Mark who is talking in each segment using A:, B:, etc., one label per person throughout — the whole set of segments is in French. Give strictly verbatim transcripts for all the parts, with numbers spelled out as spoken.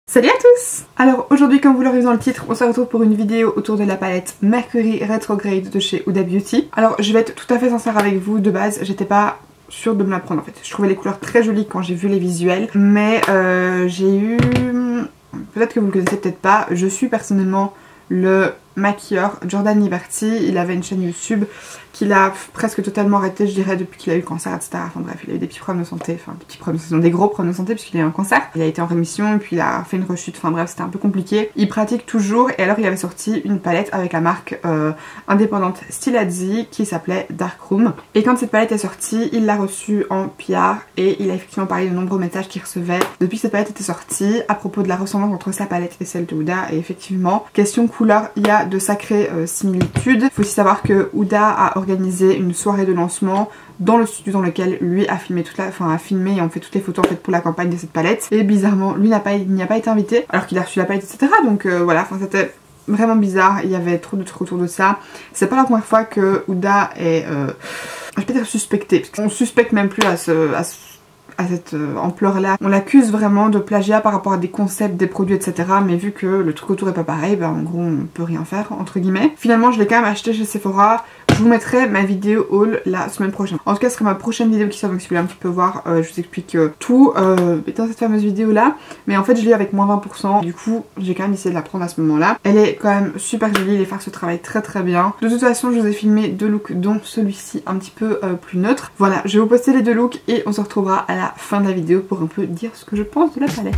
A: Salut à tous! Alors aujourd'hui, comme vous l'aurez vu dans le titre, on se retrouve pour une vidéo autour de la palette Mercury Retrograde de chez Huda Beauty. Alors je vais être tout à fait sincère avec vous, de base j'étais pas sûre de me la prendre en fait. Je trouvais les couleurs très jolies quand j'ai vu les visuels, mais euh, j'ai eu... Peut-être que vous le connaissez, peut-être pas, je suis personnellement le maquilleur Jordan Liberty. Il avait une chaîne YouTube qu'il a presque totalement arrêté, je dirais, depuis qu'il a eu le cancer, et cetera. Enfin bref, il a eu des petits problèmes de santé, enfin des petits problèmes, ce sont des gros problèmes de santé puisqu'il a eu un cancer. Il a été en rémission et puis il a fait une rechute, enfin bref, c'était un peu compliqué. Il pratique toujours et alors il avait sorti une palette avec la marque euh, indépendante Stiladzi qui s'appelait Dark Room. Et quand cette palette est sortie, il l'a reçue en P R et il a effectivement parlé de nombreux messages qu'il recevait depuis que cette palette était sortie à propos de la ressemblance entre sa palette et celle de Huda. Et effectivement, question couleur, il y a de sacrées euh, similitudes. Il faut aussi savoir que Huda a organisé une soirée de lancement dans le studio dans lequel lui a filmé toute la, enfin a filmé et on fait toutes les photos en fait pour la campagne de cette palette. Et bizarrement, lui n'a pas, il n'y a pas été invité alors qu'il a reçu la palette, et cetera. Donc euh, voilà, enfin c'était vraiment bizarre. Il y avait trop de trucs autour de ça. C'est pas la première fois que Huda est, euh, je peux dire suspecté, parce qu'on suspecte même plus à ce, à ce à cette euh, ampleur là. On l'accuse vraiment de plagiat par rapport à des concepts, des produits, et cetera. Mais vu que le truc autour est pas pareil, bah en gros on peut rien faire entre guillemets. Finalement je l'ai quand même acheté chez Sephora. Je vous mettrai ma vidéo haul la semaine prochaine. En tout cas ce sera ma prochaine vidéo qui sort, donc si vous voulez un petit peu voir, euh, je vous explique euh, tout euh, dans cette fameuse vidéo là. Mais en fait je l'ai avec moins vingt pour cent, du coup j'ai quand même essayé de la prendre à ce moment là. Elle est quand même super jolie, les fards se travaillent très très bien. De toute façon je vous ai filmé deux looks dont celui-ci un petit peu euh, plus neutre. Voilà, je vais vous poster les deux looks et on se retrouvera à la fin de la vidéo pour un peu dire ce que je pense de la palette.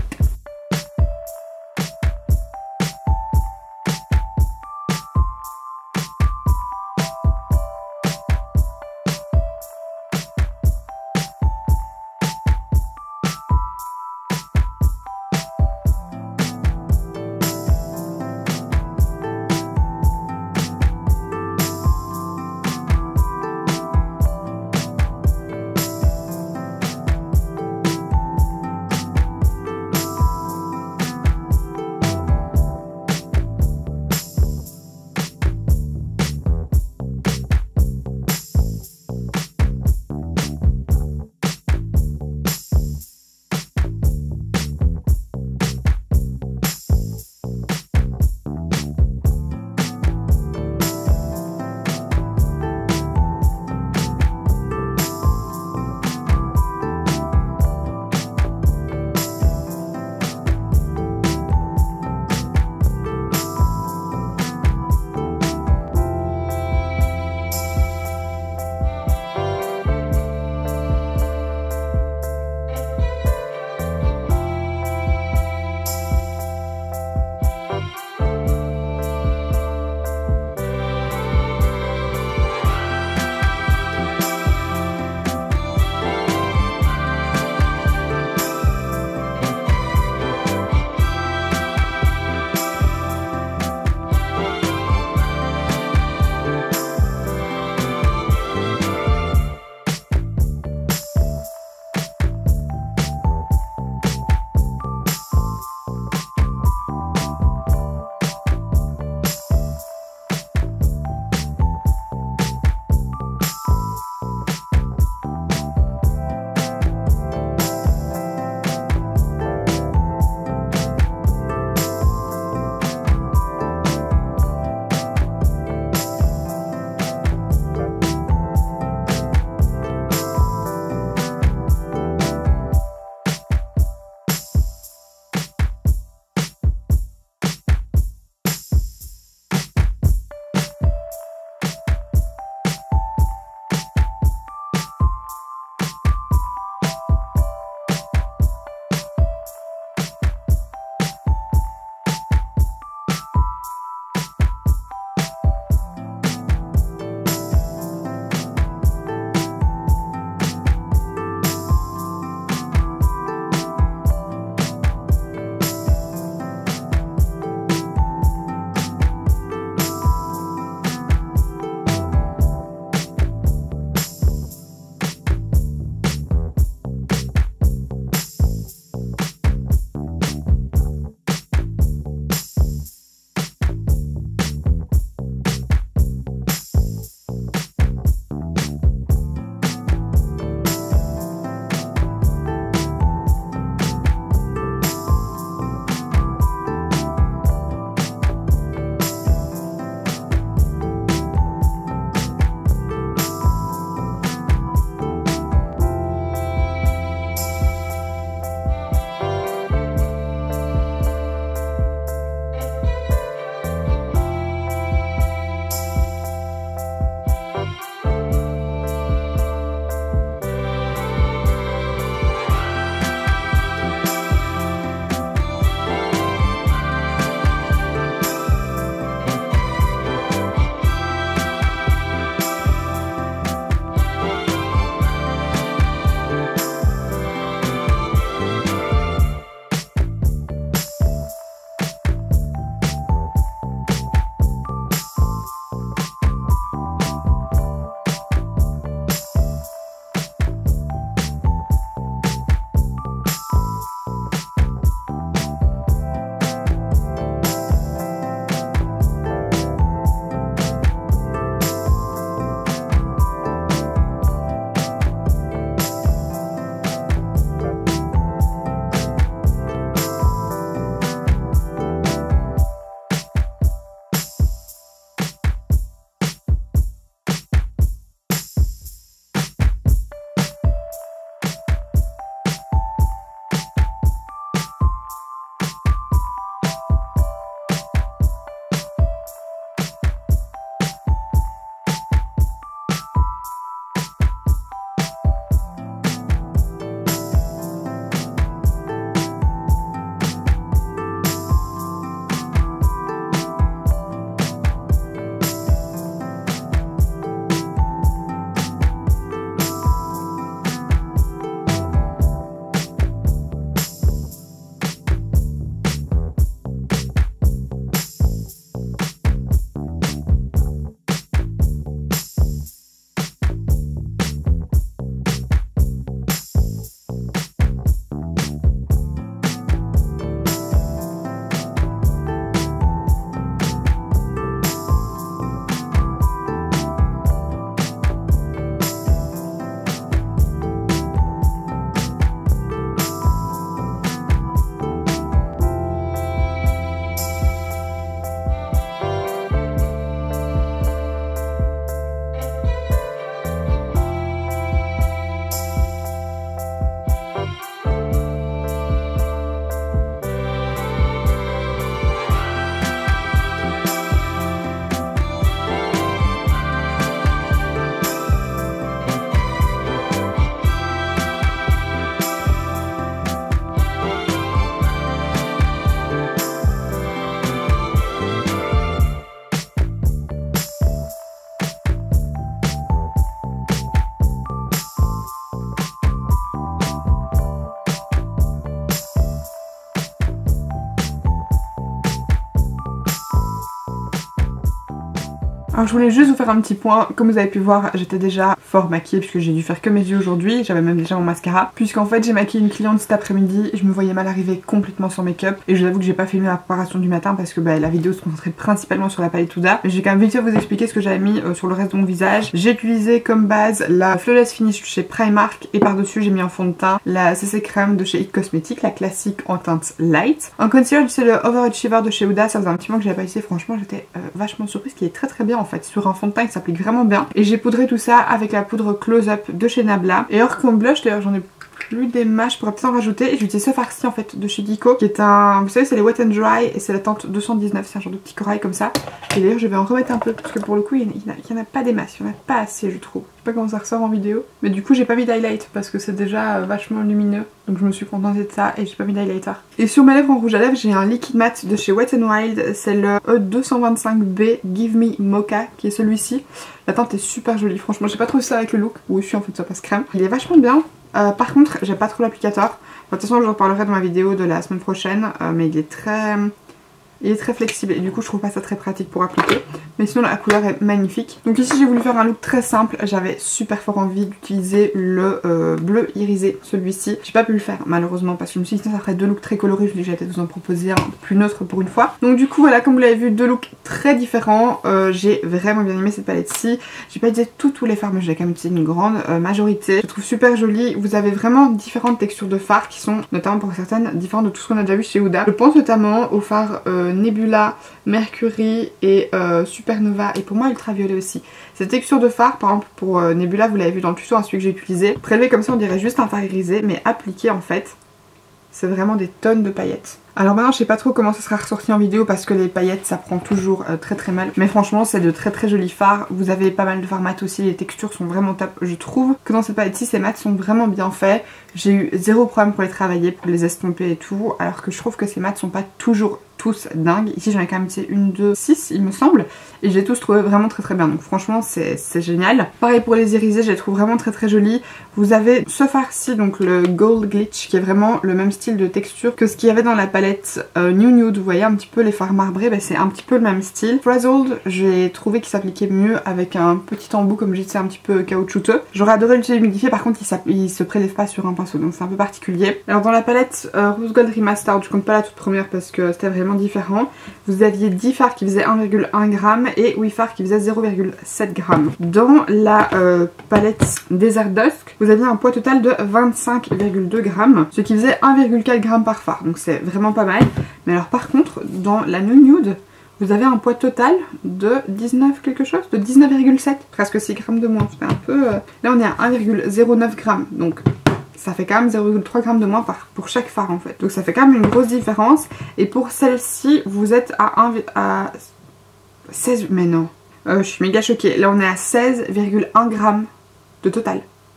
A: Alors je voulais juste vous faire un petit point, comme vous avez pu voir j'étais déjà fort maquillée puisque j'ai dû faire que mes yeux aujourd'hui, j'avais même déjà mon mascara, puisqu'en fait j'ai maquillé une cliente cet après-midi, je me voyais mal arriver complètement sans make-up et je vous avoue que j'ai pas filmé la préparation du matin parce que bah, la vidéo se concentrait principalement sur la palette Huda, mais j'ai quand même vite fait vous expliquer ce que j'avais mis euh, sur le reste de mon visage. J'ai utilisé comme base la Flawless Finish chez Primark et par-dessus j'ai mis en fond de teint la C C Crème de chez It Cosmetics, la classique en teinte light. En concealer c'est le Overachiever de chez Huda, ça faisait un petit moment que j'avais pas essayé, franchement j'étais euh, vachement surprise, qui est très très bien en fait, sur un fond de teint qui s'applique vraiment bien. Et j'ai poudré tout ça avec la poudre Close Up de chez Nabla. Et alors comme blush, d'ailleurs j'en ai plus des masses, je pourrais peut-être en rajouter. Et j'utilise ce farci en fait de chez Kiko, qui est un, vous savez c'est les Wet n Dry et c'est la teinte deux cent dix-neuf, c'est un genre de petit corail comme ça. Et d'ailleurs je vais en remettre un peu parce que pour le coup il n'y en, en a pas des masses, il n'y en a pas assez je trouve. Je sais pas comment ça ressort en vidéo, mais du coup j'ai pas mis d'highlight parce que c'est déjà euh, vachement lumineux, donc je me suis contentée de ça et j'ai pas mis d'highlighter. Et sur mes lèvres en rouge à lèvres j'ai un liquide mat de chez Wet n Wild, c'est le E deux cent vingt-cinq B Give Me Mocha qui est celui-ci. La teinte est super jolie, franchement j'ai pas trouvé ça avec le look, oui je suis en fait ça passe crème. Il est vachement bien, euh, par contre j'ai pas trop l'applicateur, enfin, de toute façon je vous reparlerai dans ma vidéo de la semaine prochaine, euh, mais il est très... Il est très flexible et du coup je trouve pas ça très pratique pour appliquer. Mais sinon la couleur est magnifique. Donc ici j'ai voulu faire un look très simple. J'avais super fort envie d'utiliser le euh, bleu irisé, celui-ci. J'ai pas pu le faire malheureusement parce que je me suis dit ça ferait deux looks très colorés. Je me suis dit j'allais peut-être vous en proposer un plus neutre pour une fois. Donc du coup voilà, comme vous l'avez vu, deux looks très différents. euh, J'ai vraiment bien aimé cette palette-ci. J'ai pas utilisé tous tous les fards mais j'ai quand même utilisé une grande euh, majorité. Je trouve super jolie. Vous avez vraiment différentes textures de fards qui sont notamment pour certaines différentes de tout ce qu'on a déjà vu chez Huda. Je pense notamment aux fards euh, Nebula, Mercury et euh, Supernova et pour moi Ultraviolet aussi. Cette texture de fard par exemple pour euh, Nebula, vous l'avez vu dans le tuto, hein, celui que j'ai utilisé, prélevé comme ça on dirait juste un fard irisé, mais appliqué en fait c'est vraiment des tonnes de paillettes. Alors maintenant je sais pas trop comment ça sera ressorti en vidéo parce que les paillettes ça prend toujours euh, très très mal, mais franchement c'est de très très jolis fards. Vous avez pas mal de fards mat aussi, les textures sont vraiment top. Je trouve que dans cette palette-ci ces mats sont vraiment bien faits. J'ai eu zéro problème pour les travailler, pour les estomper et tout, alors que je trouve que ces mats sont pas toujours tous dingues. Ici j'en ai quand même utilisé une, deux, six il me semble, et j'ai tous trouvé vraiment très très bien, donc franchement c'est génial. Pareil pour les irisés, je les trouve vraiment très très jolis. Vous avez ce fard-ci, donc le Gold Glitch, qui est vraiment le même style de texture que ce qu'il y avait dans la palette euh, New Nude. Vous voyez un petit peu les fards marbrés, bah, c'est un petit peu le même style. Frazzled, j'ai trouvé qu'il s'appliquait mieux avec un petit embout comme j'ai dit, c'est un petit peu caoutchouteux. J'aurais adoré l'utiliser humidifié, par contre il, il se prélève pas sur un pinceau, donc c'est un peu particulier. Alors dans la palette euh, Rose Gold Remastered, je compte pas la toute première parce que c'était vraiment différent. Vous aviez dix fards qui faisaient un virgule un gramme et huit fards qui faisaient zéro virgule sept grammes. Dans la euh, palette Desert Dusk, vous aviez un poids total de vingt-cinq virgule deux grammes, ce qui faisait un virgule quatre gramme par fard, donc c'est vraiment pas mal. Mais alors par contre, dans la New Nude, vous avez un poids total de dix-neuf quelque chose, de dix-neuf virgule sept, presque six grammes de moins. C'est un peu... Euh... Là on est à un virgule zéro neuf grammes, donc ça fait quand même zéro virgule trois grammes de moins par, pour chaque fard en fait. Donc ça fait quand même une grosse différence. Et pour celle-ci, vous êtes à, un, à seize... Mais non, euh, je suis méga choquée. Là on est à seize virgule un grammes de total.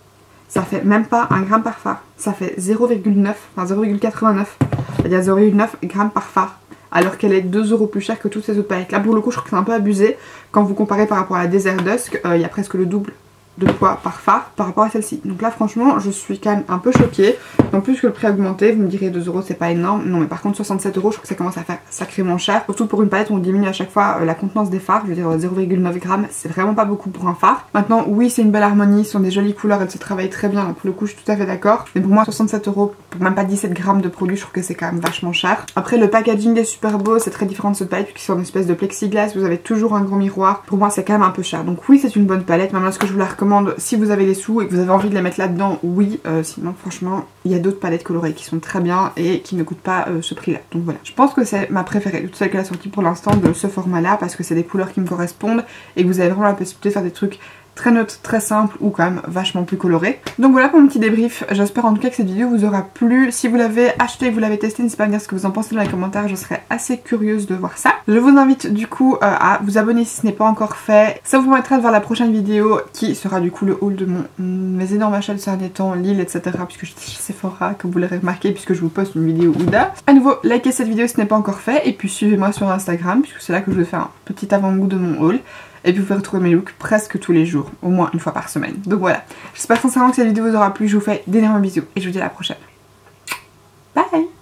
A: Ça fait même pas un gramme par fard. Ça fait zéro virgule neuf, enfin zéro virgule quatre-vingt-neuf. C'est-à-dire zéro virgule neuf grammes par fard. Alors qu'elle est deux euros plus chère que toutes ces autres palettes. Là pour le coup je trouve que c'est un peu abusé. Quand vous comparez par rapport à la Desert Dusk, il euh, y a presque le double de poids par fard par rapport à celle-ci. Donc là franchement je suis quand même un peu choquée. En plus que le prix a augmenté, vous me direz deux euros c'est pas énorme. Non mais par contre soixante-sept euros je trouve que ça commence à faire sacrément cher. Surtout pour une palette où on diminue à chaque fois euh, la contenance des fards. Je veux dire zéro virgule neuf grammes c'est vraiment pas beaucoup pour un fard. Maintenant oui c'est une belle harmonie, ce sont des jolies couleurs, elles se travaillent très bien. Pour le coup je suis tout à fait d'accord. Mais pour moi soixante-sept euros pour même pas dix-sept grammes de produit je trouve que c'est quand même vachement cher. Après le packaging est super beau, c'est très différent de cette palette puisqu'ils sont en espèce de plexiglas. Vous avez toujours un grand miroir. Pour moi c'est quand même un peu cher. Donc oui c'est une bonne palette. Maintenant est-ce que je vous la recommande si vous avez les sous et que vous avez envie de les mettre là-dedans? Oui, euh, sinon franchement il y a d'autres palettes colorées qui sont très bien et qui ne coûtent pas euh, ce prix là. Donc voilà, je pense que c'est ma préférée de toutes celles qu'elle a sorties pour l'instant de ce format là parce que c'est des couleurs qui me correspondent et que vous avez vraiment la possibilité de faire des trucs très neutre, très simple ou quand même vachement plus coloré. Donc voilà pour mon petit débrief, j'espère en tout cas que cette vidéo vous aura plu. Si vous l'avez acheté, vous l'avez testé, n'hésitez pas à me dire ce que vous en pensez dans les commentaires, je serais assez curieuse de voir ça. Je vous invite du coup euh, à vous abonner si ce n'est pas encore fait, ça vous permettra de voir la prochaine vidéo qui sera du coup le haul de mon, mes énormes achats de ces derniers temps, Lille, et cetera. Puisque j'étais chez Sephora, comme vous l'aurez remarqué, puisque je vous poste une vidéo Huda. À nouveau, likez cette vidéo si ce n'est pas encore fait et puis suivez-moi sur Instagram puisque c'est là que je vais faire un petit avant-goût de mon haul. Et puis vous pouvez retrouver mes looks presque tous les jours, au moins une fois par semaine. Donc voilà, j'espère sincèrement que cette vidéo vous aura plu, je vous fais d'énormes bisous et je vous dis à la prochaine. Bye!